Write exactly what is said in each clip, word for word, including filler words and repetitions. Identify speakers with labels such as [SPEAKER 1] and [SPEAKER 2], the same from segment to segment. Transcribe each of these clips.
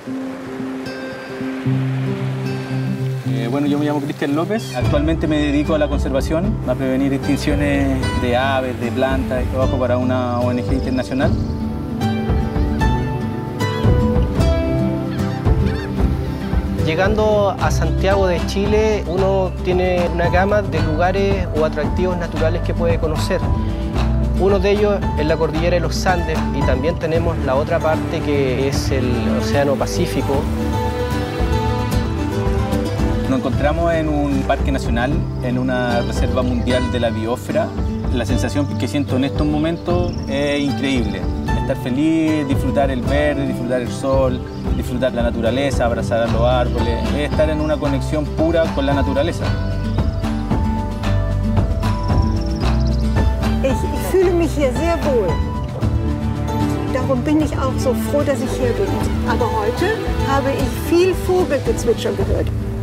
[SPEAKER 1] Eh, bueno, yo me llamo Cristian López. Actualmente me dedico a la conservación, a prevenir extinciones de aves, de plantas. Trabajo para una O N G internacional.
[SPEAKER 2] Llegando a Santiago de Chile, uno tiene una gama de lugares o atractivos naturales que puede conocer. Uno de ellos es la cordillera de los Andes y también tenemos la otra parte que es el Océano Pacífico.
[SPEAKER 1] Nos encontramos en un parque nacional, en una reserva mundial de la biosfera. La sensación que siento en estos momentos es increíble. Estar feliz, disfrutar el verde, disfrutar el sol, disfrutar la naturaleza, abrazar a los árboles, es estar en una conexión pura con la naturaleza.
[SPEAKER 3] Ich, ich fühle mich hier sehr wohl. Darum bin ich auch so froh, dass ich hier bin. Aber heute habe ich viel Vogelgezwitscher gehört.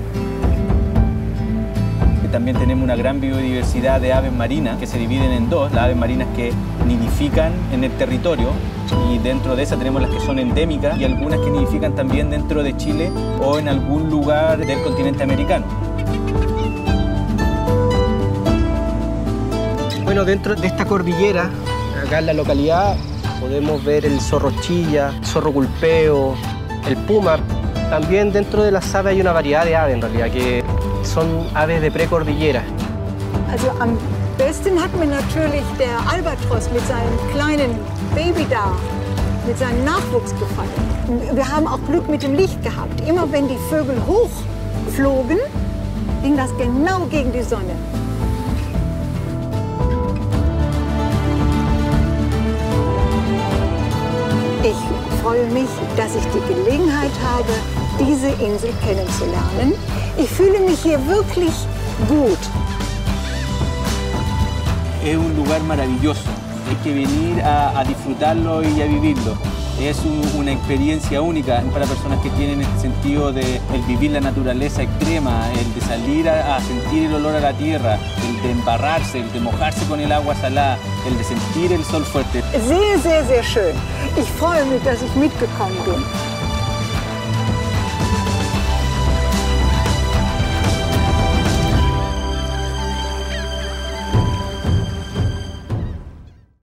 [SPEAKER 1] También tenemos una gran biodiversidad de aves marinas que se dividen en dos, las aves marinas que nidifican en el territorio y dentro de esas tenemos las que son endémicas y algunas que nidifican también dentro de Chile o en algún lugar del continente americano.
[SPEAKER 2] Bueno, dentro de esta cordillera, acá en la localidad, podemos ver el zorro chilla, el zorro culpeo, el puma. También dentro de las aves hay una variedad de aves en realidad que son aves de precordillera.
[SPEAKER 3] Also am besten hat mir natürlich der Albatros mit seinem kleinen Baby da, mit seinem Nachwuchs gefallen. Wir haben auch Glück mit dem Licht gehabt. Immer wenn die Vögel hochflogen, ging das genau gegen die Sonne. Ich freue mich, dass ich die Gelegenheit habe, diese Insel kennenzulernen. Ich fühle mich hier wirklich gut.
[SPEAKER 1] Es un lugar maravilloso. Hay que venir a, a disfrutarlo y a vivirlo. Es un, una experiencia única para personas que tienen este sentido de el vivir la naturaleza extrema, el de salir a, a sentir el olor a la tierra, el de embarrarse, el de mojarse con el agua salada, el de sentir el sol fuerte.
[SPEAKER 3] Sehr, sehr, sehr schön. Ich freue mich, dass ich mitgekommen bin.